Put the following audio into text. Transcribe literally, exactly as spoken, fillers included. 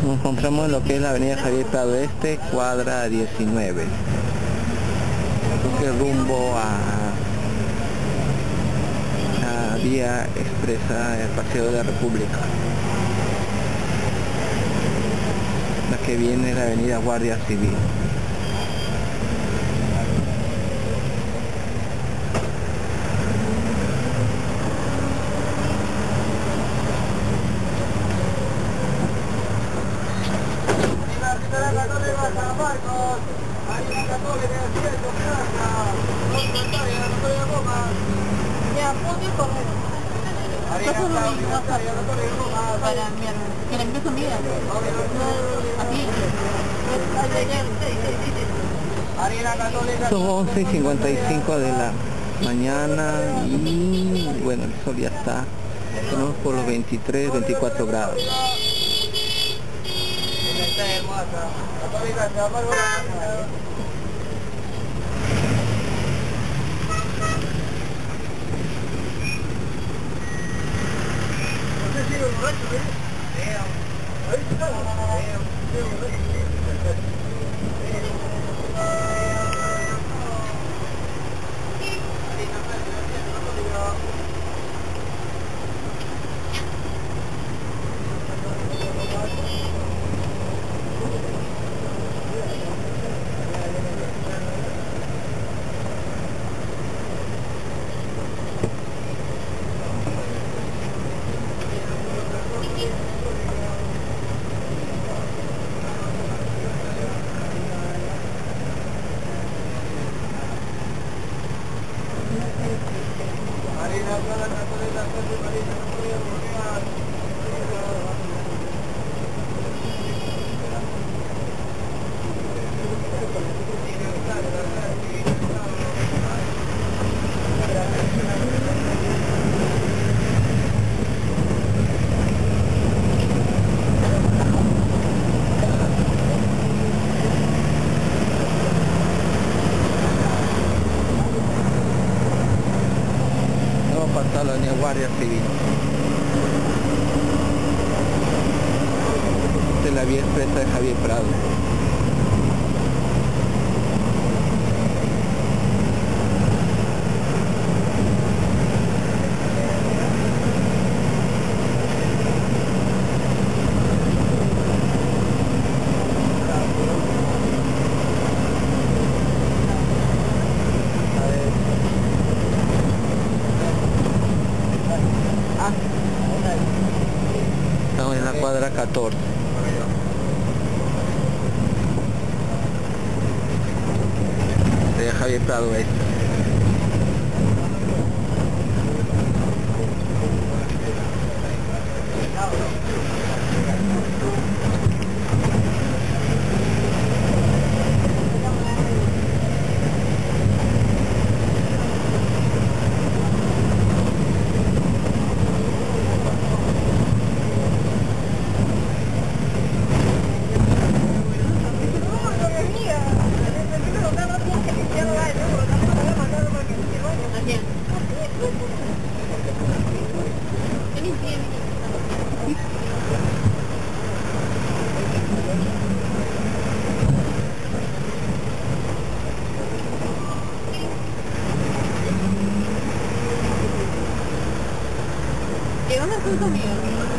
Nos encontramos en lo que es la avenida Javier Prado Este, cuadra diecinueve. Creo que rumbo a, a vía expresa, el Paseo de la República. La que viene es la avenida Guardia Civil. Son once y cincuenta y cinco de la mañana y bueno, el sol ya está, tenemos por los veintitrés, veinticuatro grados. Pasar la avenida Guardia Civil de la vía expresa de Javier Prado. Estamos en la cuadra catorce. De Javier Prado Este. ¿Qué onda con tu amigo?